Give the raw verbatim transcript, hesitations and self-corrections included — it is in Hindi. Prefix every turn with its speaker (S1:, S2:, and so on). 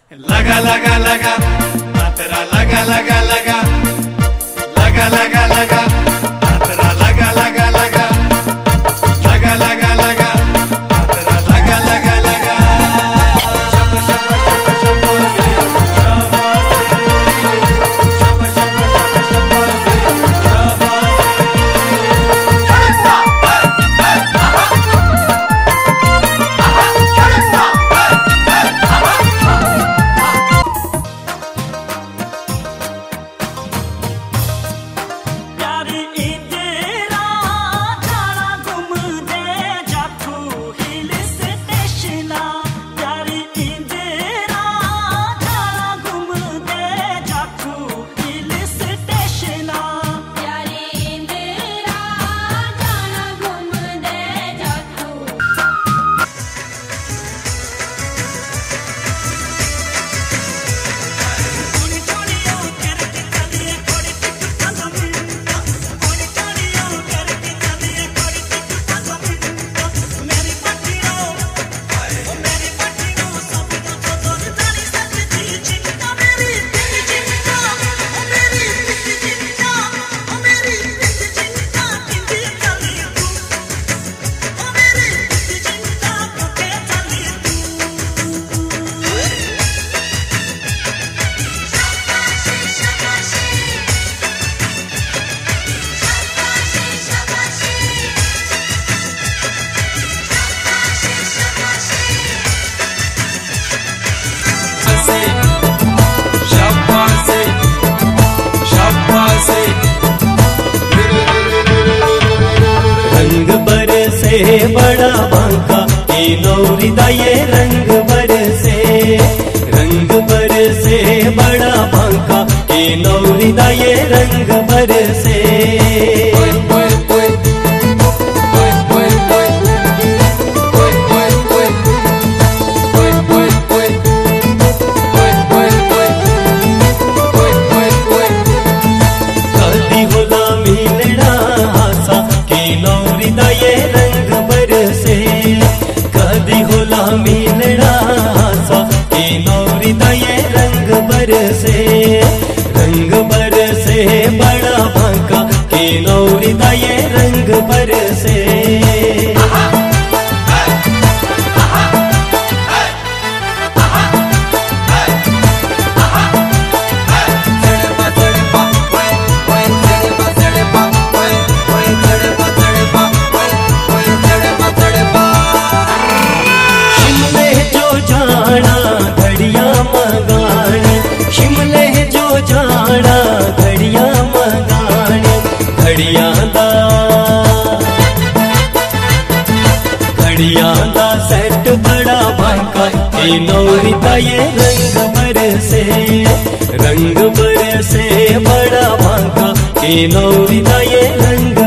S1: लगा लगा लगा तेरा लगा लगा लगा लगा लगा लगा तेरा लगा लगा लगा लगा लगा लगा तेरा लगा लगा लगा शब शब शब शब बोल दे शब शब शब शब बोल दे
S2: रंग बरसे बड़ा बांका के नौरी दा ये रंग बरसे रंग बरसे बड़ा बांका के नौरी दा ये रंग बरसे कदी होला मिलना सा के नौरी दा ये रंग बरसे रंग बरसे बड़ा बांका के नौरी दा ये रंग बरसे घड़िया मगानी शिमले जो जाना घड़िया मगानी घड़िया दा घड़िया दा सेट बड़ा बांका के नौरी दा ये रंग बरसे रंग बरसे बड़ा बांका के नौरी दा ये रंग